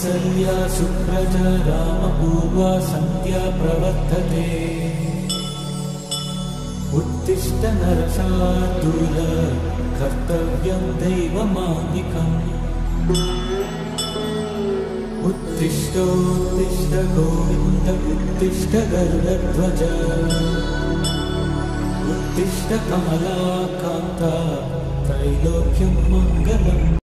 कौसल्या सुप्रजा रामपूर्वा सन्ध्या प्रवर्तते। उत्तिष्ठ नरशार्दूल कर्तव्यं दैवमान्निकम्। उत्तिष्ठोत्तिष्ठ गोविन्द उत्तिष्ठ गरुडध्वज। उत्तिष्ठ कमलाकान्ता त्रैलोक्यं मङ्गलम्।